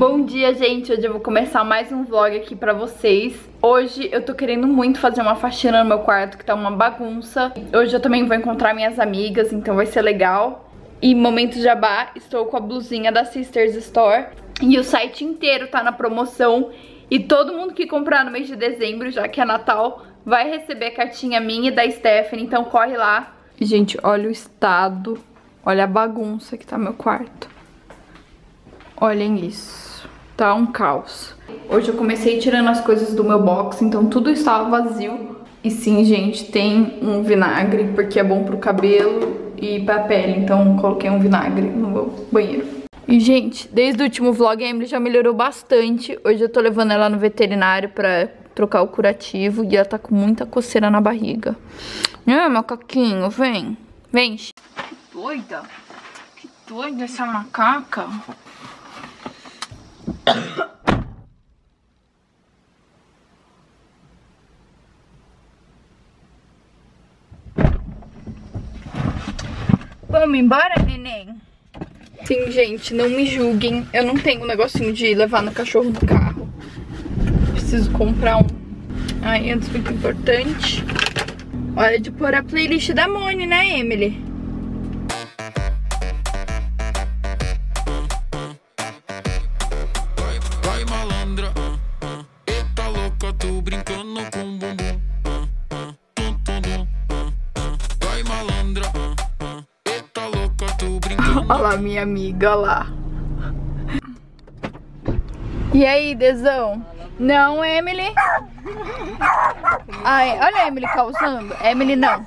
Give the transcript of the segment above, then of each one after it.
Bom dia, gente! Hoje eu vou começar mais um vlog aqui pra vocês. Hoje eu tô querendo muito fazer uma faxina no meu quarto, que tá uma bagunça. Hoje eu também vou encontrar minhas amigas, então vai ser legal. E momento jabá, estou com a blusinha da Sisters Store. E o site inteiro tá na promoção. E todo mundo que comprar no mês de dezembro, já que é Natal, vai receber a cartinha minha e da Stephanie. Então corre lá. Gente, olha o estado, olha a bagunça que tá meu quarto. Olhem isso. Tá um caos. Hoje eu comecei tirando as coisas do meu box, então tudo estava vazio. E sim, gente, tem um vinagre, porque é bom pro cabelo e pra pele. Então coloquei um vinagre no meu banheiro. E, gente, desde o último vlog a Emily já melhorou bastante. Hoje eu tô levando ela no veterinário pra trocar o curativo e ela tá com muita coceira na barriga. Macaquinho, vem. Vem. Que doida. Que doida essa macaca. Vamos embora, neném? Sim, gente, não me julguem. Eu não tenho um negocinho de levar no cachorro no carro. Preciso comprar um. Ai, antes, muito importante. Hora de pôr a playlist da Moni, né, Emily? Olha lá, minha amiga, olha lá. E aí, Dezão? Não, Emily? Ai, olha a Emily causando. Emily, não.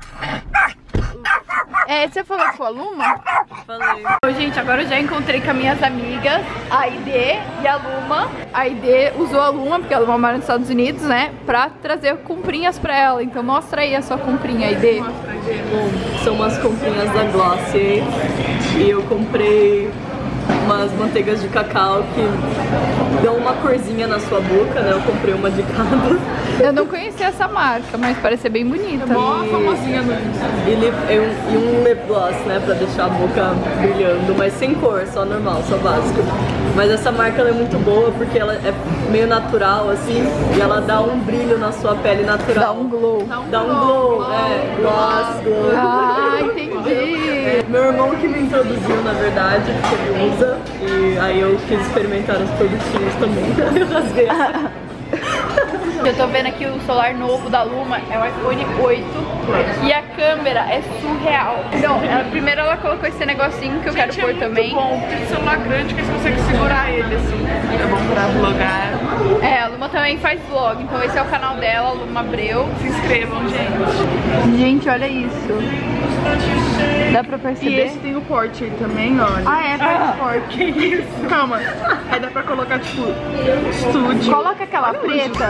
Você falou que foi a Luma? Falei. Oi, gente, agora eu já encontrei com as minhas amigas, a Ide e a Luma. A Ide usou a Luma, porque ela mora nos Estados Unidos, né? Pra trazer comprinhas pra ela. Então mostra aí a sua comprinha, Ide. Bom, são umas comprinhas da Glossier. E eu comprei umas manteigas de cacau que dão uma corzinha na sua boca, né? Eu comprei uma de cada. Eu não conhecia essa marca, mas parece ser bem bonita. É mó famosinha e um lip gloss, né? Pra deixar a boca brilhando, mas sem cor, só normal, só básico. Mas essa marca ela é muito boa porque ela é meio natural, assim, e ela dá um brilho na sua pele natural. Dá um glow. Dá um glow, gloss, glow. Ah, entendi. Meu irmão que me introduziu, na verdade, porque ele usa. E aí eu quis experimentar os produtinhos também. Eu rasguei. Eu tô vendo aqui o celular novo da Luma, é o iPhone 8 e a câmera é surreal. Então, primeiro ela colocou esse negocinho que eu quero pôr também. Bom, tem celular grande que você consegue segurar ele assim. É bom pra vlogar. A Luma também faz vlog, então esse é o canal dela, Luma Abreu. Se inscrevam, gente. Gente, olha isso. Dá pra perceber? E esse tem o porte aí também, olha. Faz porte. Que isso? Calma. Aí dá pra colocar, tipo, estúdio. Coloca aquela preta.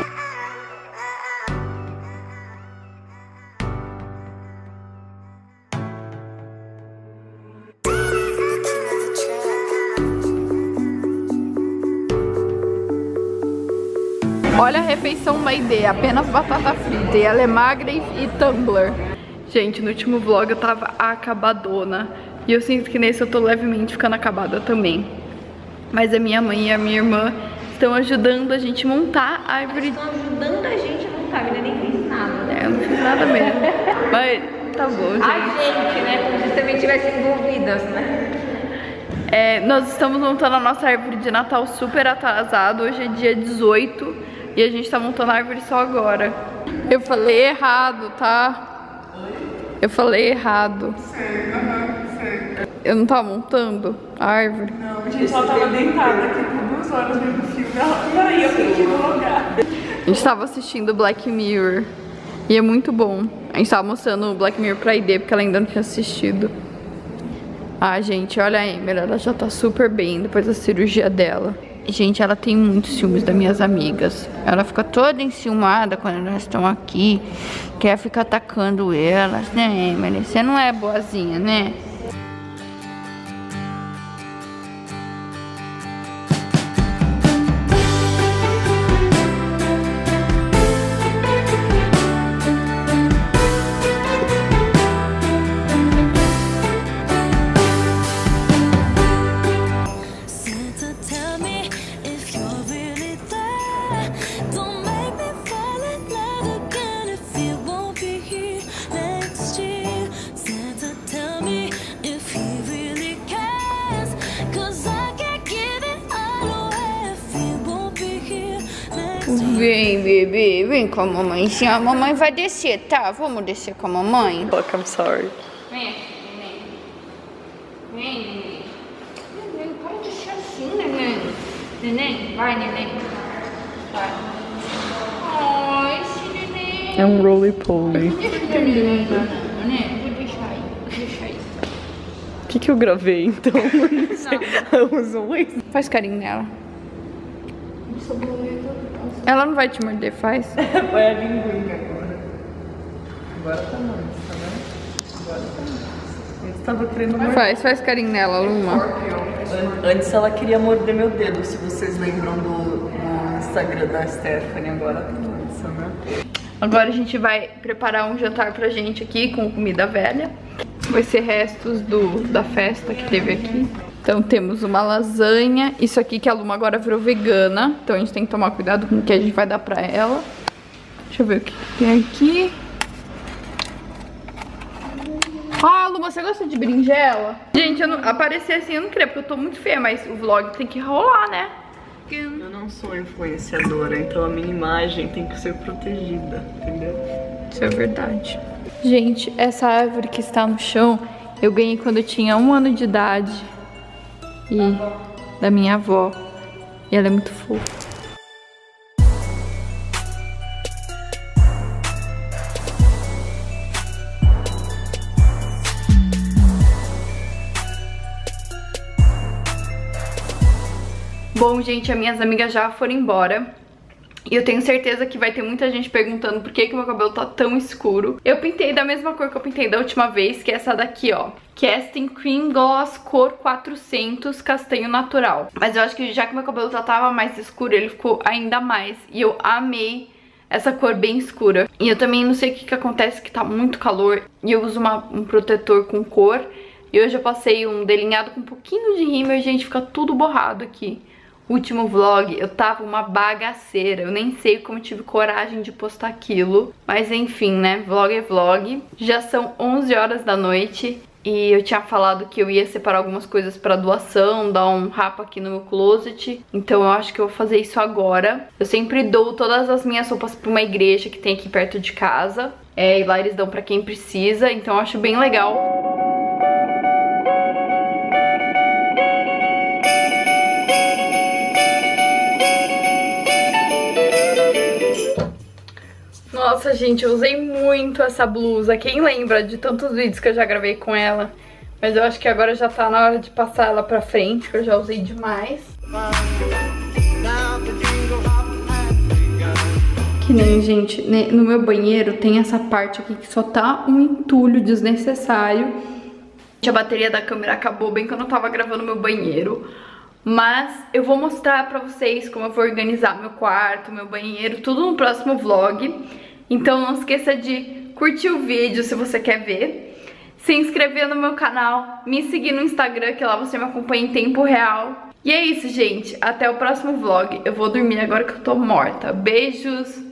Olha a refeição da Ide, apenas batata frita. E ela é magra e tumbler. Gente, no último vlog eu tava acabadona. E eu sinto que nesse eu tô levemente ficando acabada também. Mas a minha mãe e a minha irmã estão ajudando a gente montar a árvore. Estão ajudando a gente a montar, eu nem fiz nada. Eu não fiz nada mesmo. Mas tá bom, gente. A gente, né? Como se também tivessem envolvidas, né? Nós estamos montando a nossa árvore de Natal super atrasado. Hoje é dia 18 e a gente tá montando a árvore só agora. Eu falei errado, tá? Eu falei errado. Certo. Eu não tava montando a árvore? Não, a gente só tava deitada aqui por 2 horas vendo filme. E aí eu tenho que vlogar. A gente tava assistindo Black Mirror e é muito bom. A gente tava mostrando o Black Mirror pra Ide porque ela ainda não tinha assistido. Ah, gente, olha a Emily, ela já tá super bem depois da cirurgia dela. Gente, ela tem muitos ciúmes das minhas amigas. Ela fica toda enciumada quando elas estão aqui. Quer ficar atacando elas, né, Emily? Você não é boazinha, né? Vem, bebê, vem com a mamãe. Sim, a mamãe vai descer, tá? Vamos descer com a mamãe. Fuck, I'm sorry. Vem aqui, neném. Vem, neném. Neném, para de ser assim, neném. Neném, vai, neném. Vai. Ai, esse neném. É um roly-poly. Deixa eu neném. Neném, vou deixar aí. Vou deixar aí. O que eu gravei, então? Não sei. I was always... Faz carinho nela. Ela não vai te morder, faz? Foi a linguinha agora. Agora tá mansa, né? Agora tá mansa. Antes tava querendo morder. Faz carinho nela, Luma. Antes ela queria morder meu dedo, se vocês lembram do Instagram da Stephanie. Agora tá mansa, né? Agora a gente vai preparar um jantar pra gente aqui com comida velha. Vai ser restos da festa que teve aqui. Então temos uma lasanha. Isso aqui que a Luma agora virou vegana. Então a gente tem que tomar cuidado com o que a gente vai dar pra ela. Deixa eu ver o que tem aqui. Ah, Luma, você gosta de berinjela? Gente, aparecer assim eu não queria, porque eu tô muito feia. Mas o vlog tem que rolar, né? Eu não sou influenciadora, então a minha imagem tem que ser protegida, entendeu? Isso é verdade. Gente, essa árvore que está no chão, eu ganhei quando eu tinha 1 ano de idade. E da minha avó. E ela é muito fofa. Bom, gente, as minhas amigas já foram embora. E eu tenho certeza que vai ter muita gente perguntando por que meu cabelo tá tão escuro. Eu pintei da mesma cor que eu pintei da última vez, que é essa daqui, ó. Casting Cream Gloss cor 400 castanho natural. Mas eu acho que já que meu cabelo já tava mais escuro, ele ficou ainda mais. E eu amei essa cor bem escura. E eu também não sei o que acontece, que tá muito calor. E eu uso um protetor com cor. E hoje eu passei um delineado com um pouquinho de rímel e, gente, fica tudo borrado aqui. Último vlog, eu tava uma bagaceira. Eu nem sei como eu tive coragem de postar aquilo. Mas enfim, né? Vlog é vlog. Já são 11 horas da noite. E eu tinha falado que eu ia separar algumas coisas pra doação, dar um rapa aqui no meu closet. Então eu acho que eu vou fazer isso agora. Eu sempre dou todas as minhas roupas pra uma igreja que tem aqui perto de casa. E lá eles dão pra quem precisa. Então eu acho bem legal. Nossa, gente, eu usei muito essa blusa. Quem lembra de tantos vídeos que eu já gravei com ela? Mas eu acho que agora já tá na hora de passar ela pra frente, que eu já usei demais. Que nem, gente, no meu banheiro tem essa parte aqui que só tá um entulho desnecessário. A bateria da câmera acabou bem quando eu tava gravando meu banheiro. Mas eu vou mostrar pra vocês como eu vou organizar meu quarto, meu banheiro, tudo no próximo vlog. Então não esqueça de curtir o vídeo se você quer ver, se inscrever no meu canal, me seguir no Instagram, que lá você me acompanha em tempo real. E é isso, gente. Até o próximo vlog. Eu vou dormir agora que eu tô morta. Beijos!